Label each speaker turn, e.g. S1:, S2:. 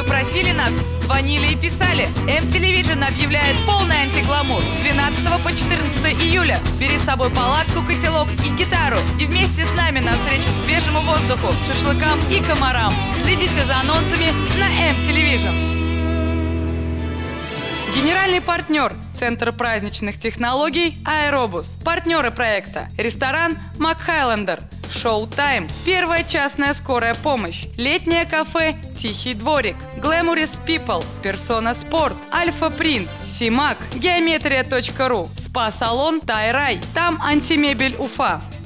S1: просили нас, звонили и писали. М-Телевижн объявляет полный антигламур. 12 по 14 июля. Бери с собой палатку, котелок и гитару. И вместе с нами навстречу свежему воздуху, шашлыкам и комарам. Следите за анонсами на М-Телевижн. Генеральный партнер – Центр праздничных технологий «Аэробус». Партнеры проекта – ресторан «Макхайлендер», «Шоу-Тайм», первая частная скорая помощь, летнее кафе «Тихий дворик», «Glamorous People», «Persona Sport», «Альфа-Принт», «Симак», «Геометрия.ру», спа-салон «Тайрай», там антимебель Уфа.